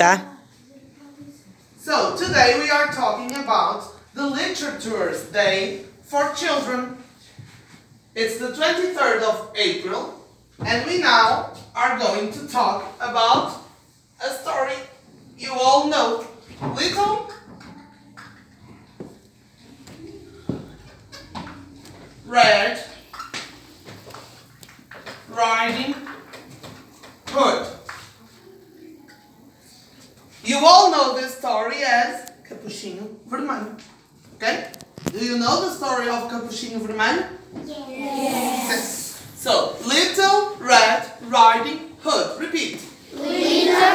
tá? So, today we are talking about the Literature's Day for Children. It's the 23rd of April, and we now are going to talk about a story you all know. Little Red Riding Hood. You all know this story as Capuchinho Vermelho. Okay? Do you know the story of Capuchinho Vermelho? Yes. So, Little Red Riding Hood. Repeat. Little